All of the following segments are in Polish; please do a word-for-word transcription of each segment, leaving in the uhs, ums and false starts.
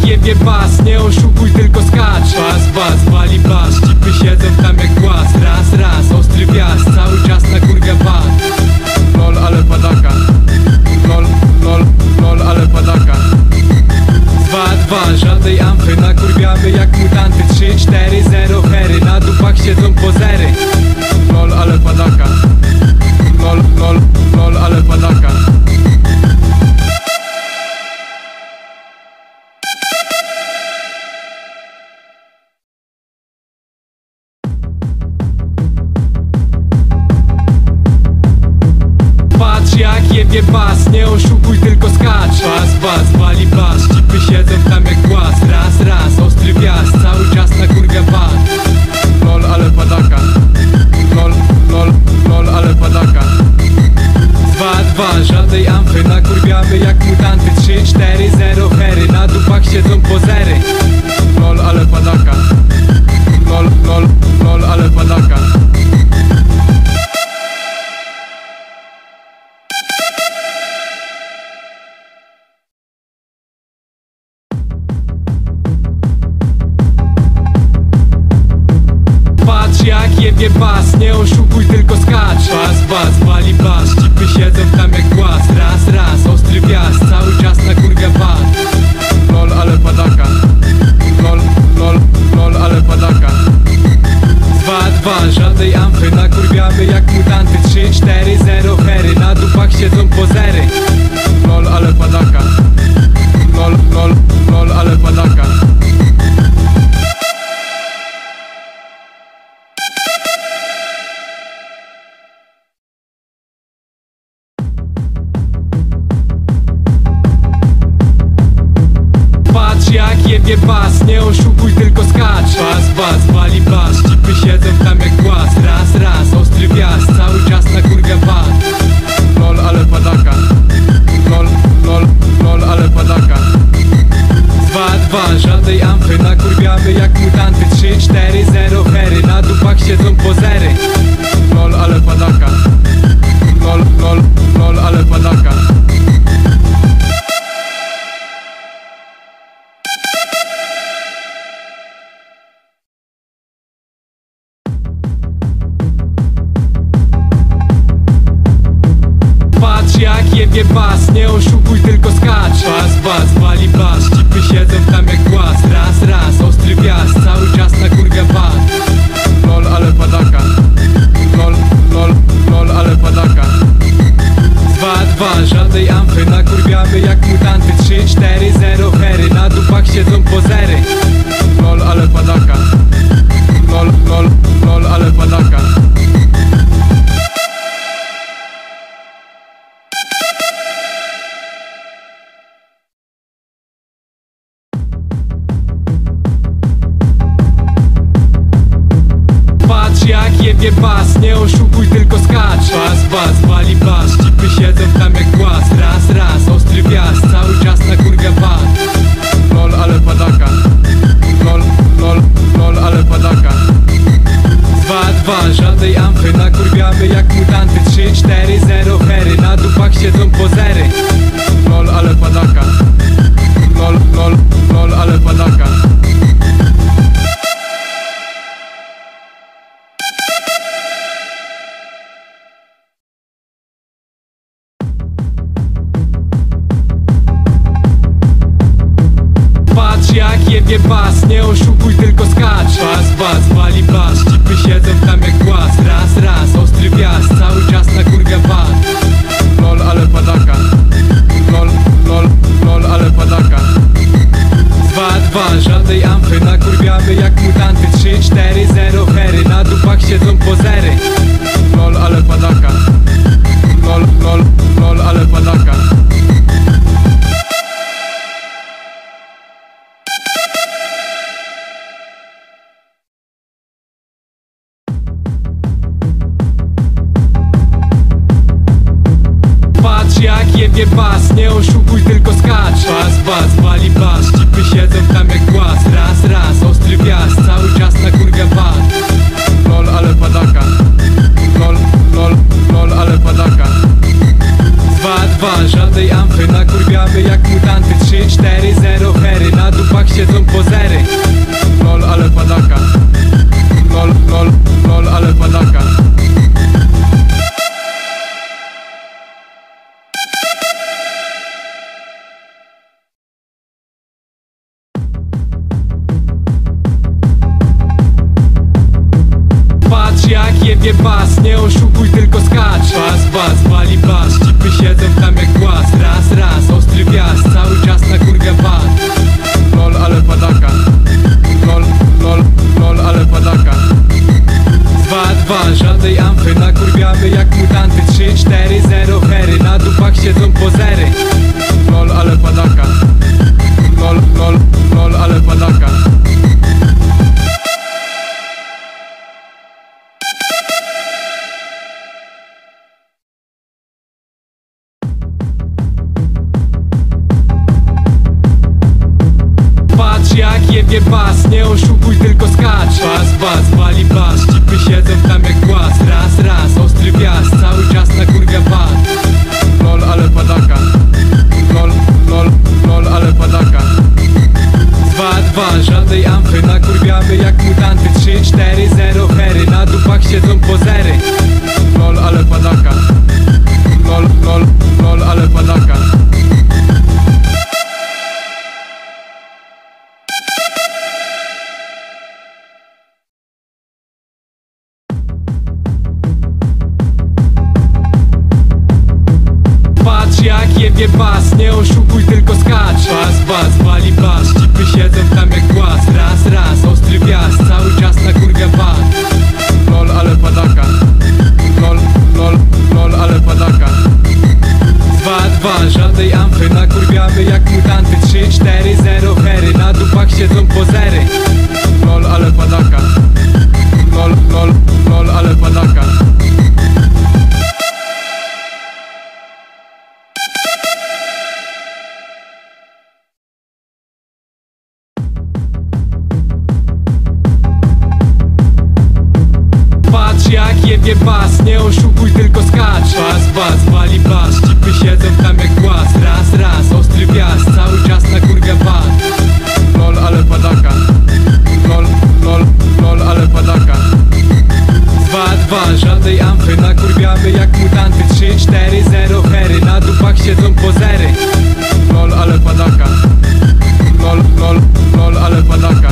jebie bas, nie oszukuj, tylko skacz. Bas, bas, wali bas, cipy siedzą tam jak głaz. Raz, raz, ostry wjazd, cały czas na kurwia bas. Lol, ale padaka. Lol, lol, lol, ale padaka. Dwa, dwa, żadnej amfy, nakurwiamy jak mutanty. Trzy, cztery, zero, hery, na dupach siedzą pozery. Lol, ale padaka. Lol, lol, lol, ale padaka. Patrz jak jebie bas, nie oszukuj, tylko skacz. Bas, bas, wali bas, cipy siedzą tam jak głaz. Raz, raz, ostry wjazd, cały czas na kurwia bas. Lol, ale padaka. Lol, lol, lol, ale padaka. Dwa, dwa, żadnej amfy, nakurwiamy jak mutanty. Trzy, cztery, zero, hery, na dupach siedzą pozery. Lol, ale padaka. Lol, lol, lol, ale padaka. Patrz jak jebie bas, nie oszukuj, tylko skacz. Bas, bas, wali bas, cipy siedzą tam jak głaz. Raz, raz, ostry wjazd, cały czas na kurwia bas. Lol, ale padaka. Lol, lol, lol, ale padaka. Dwa, dwa, żadnej amfy, nakurwiamy jak mutanty. Trzy, cztery, zero, hery, na dupach siedzą pozery. Lol, ale padaka. Lol, lol, lol, ale padaka. Patrz jak jebie bas, nie oszukuj, tylko skacz. Bas, bas, wali bas, cipy siedzą tam jak głaz. Raz, raz, ostry wjazd, cały czas na kurwia bas. Lol, ale padaka. Lol, lol, lol, ale padaka. Dwa, dwa, żadnej amfy, nakurwiamy jak mutanty. Trzy, cztery, zero, hery, na dupach siedzą pozery. Lol, ale padaka. Lol, lol, lol, ale padaka. Patrz jak jebie bas, nie oszukuj, tylko skacz. Bas, bas, wali bas, cipy siedzą tam jak głaz. Raz, raz, ostry wjazd, cały czas na kurwia bas. Lol, ale padaka. Lol, lol, lol, ale padaka. Dwa, dwa, żadnej amfy, nakurwiamy jak mutanty. Trzy, cztery, zero, hery, na dupach siedzą pozery. Lol, ale padaka. Lol, lol, lol, ale padaka. Patrz jak jebie bas, nie oszukuj, tylko skacz. Bas, bas, wali bas, cipy siedzą tam jak głaz. Raz, raz, ostry wjazd, cały czas na kurwia bas. Lol, ale padaka. Lol, lol, lol, ale padaka. Dwa, dwa, żadnej amfy, nakurwiamy jak mutanty. Trzy, cztery, zero, hery, na dupach siedzą pozery. Lol, ale padaka. Lol, lol, lol, ale padaka. Patrz jak jebie bas, nie oszukuj, tylko skacz. Bas, bas, wali bas, cipy siedzą tam jak głaz. Raz, raz, ostry wjazd, cały czas na kurwia bas. Lol, ale padaka. Lol, lol, lol, ale padaka. Dwa, dwa, żadnej amfy, nakurwiamy jak mutanty. Trzy, cztery, zero, hery, na dupach siedzą pozery. Lol, ale padaka. Lol, lol, lol, ale padaka. Patrz jak jebie bas, nie oszukuj, tylko skacz. Bas, bas, wali bas, cipy siedzą tam jak głaz. Raz, raz, ostry wjazd, cały czas na kurwia bas. Lol, ale padaka. Lol, lol, lol, ale padaka. Dwa, dwa, żadnej amfy, nakurwiamy jak mutanty. Trzy, cztery, zero, hery, na dupach siedzą pozery. Lol, ale padaka. Lol, lol, lol, ale padaka. Patrz jak jebie bas, nie oszukuj tylko skacz. Bas, bas, wali bas, cipy siedzą tam jak głaz. Raz, raz, ostry wjazd, cały czas na kurwę bas. Lol, ale padaka. Lol, lol, lol, ale padaka. Dwa, dwa, żadnej amfy, nakurwiamy jak mutanty. Trzy, cztery, zero, hery, na dupach siedzą pozery. Lol, ale padaka. Lol, lol, lol, ale padaka. Patrz jak jebie bas, nie oszukuj tylko skacz. Bas, bas, wali bas, cipy siedzą tam jak głaz. Raz, raz, ostry wjazd, cały czas na kurwę bas. Lol, ale padaka. Lol, lol, lol, ale padaka. Dwa, dwa, żadnej amfy, nakurwiamy jak mutanty. Trzy, cztery, zero, hery, na dupach siedzą pozery. Lol, ale padaka. Lol, lol, lol, ale padaka. Patrz jak jebie bas, nie oszukuj tylko skacz. Bas, bas, wali bas, cipy siedzą tam jak głaz. Raz, raz, ostry wjazd, cały czas na kurwę bas. Lol, ale padaka. Lol, lol, lol, ale padaka. Dwa, dwa, żadnej amfy, nakurwiamy jak mutanty. Trzy, cztery, zero, hery, na dupach siedzą pozery. Lol, ale padaka. Lol, lol, lol, ale padaka. Patrz jak jebie bas, nie oszukuj tylko skacz. Bas, bas, wali bas, cipy siedzą tam jak głaz. Raz, raz, ostry wjazd, cały czas na kurwę bas. Lol, ale padaka. Lol, lol, lol, ale padaka. Dwa, dwa, żadnej amfy, nakurwiamy jak mutanty. Trzy, cztery, zero, hery, na dupach siedzą pozery. Lol, ale padaka. Lol, lol, lol, ale padaka.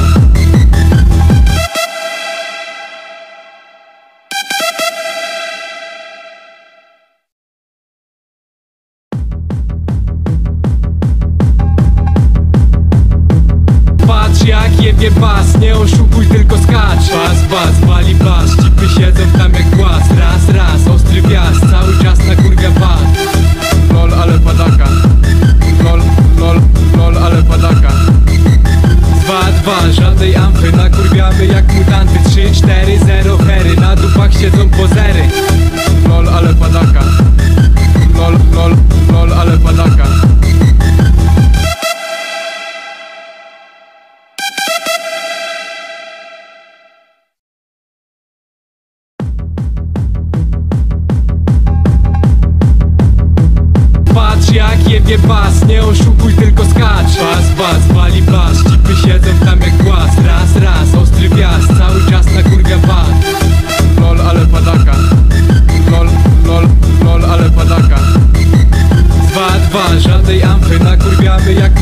Patrz jak jebie bas, nie oszukuj tylko skacz. Bas, bas, wali bas, cipy siedzą tam jak głaz. Raz, raz, ostry wjazd, cały czas na kurwę bas. Lol, ale padaka. Lol, lol, lol, ale padaka. Dwa, dwa, żadnej amfy, nakurwiamy jak mutanty. Trzy, cztery, zero, hery, na dupach siedzą pozery. Lol, ale padaka. Lol, lol, lol, ale padaka. Patrz jak jebie bas, nie oszukuj tylko skacz. Bas, bas, wali bas, cipy siedzą tam jak głaz. Raz, raz, ostry wjazd, cały czas na kurwę bas. Lol, ale padaka. Lol, lol, lol, ale padaka. Dwa, dwa, żadnej amfy, nakurwiamy jak